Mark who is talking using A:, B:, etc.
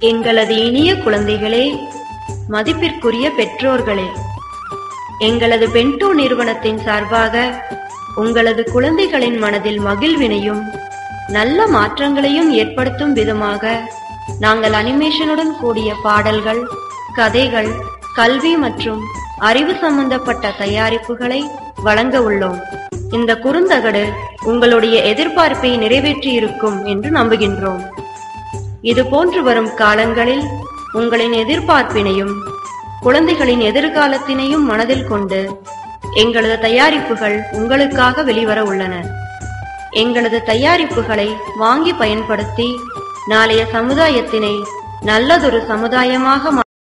A: எங்களது இனிய குழந்தைகளே, மதிப்பிற்குரிய பெற்றோர்களே, எங்களது பென்டோ நிறுவனத்தின் சார்பாக உங்களது குழந்தைகளின் மனதில் மகிழ்வினையும் நல்ல மாற்றங்களையும் ஏற்படுத்தும் விதமாக நாங்கள் அனிமேஷனுடன் கூடிய பாடல்கள், கதைகள், கல்வி மற்றும் அறிவு சம்பந்தப்பட்ட தயாரிப்புகளை வழங்க உள்ளோம். இந்த குறுந்தகடு உங்களுடைய எதிர்பார்ப்பை நிறைவேற்றியிருக்கும் என்று நம்புகின்றோம். இது போன்று வரும் காலங்களில் உங்களின் எதிர்பார்ப்பினையும் குழந்தைகளின் எதிர்காலத்தினையும் மனதில் கொண்டு எங்களது தயாரிப்புகள் உங்களுக்காக வெளிவர உள்ளன. எங்களது தயாரிப்புகளை வாங்கி பயன்படுத்தி நாளைய சமுதாயத்தினை நல்லதொரு சமுதாயமாக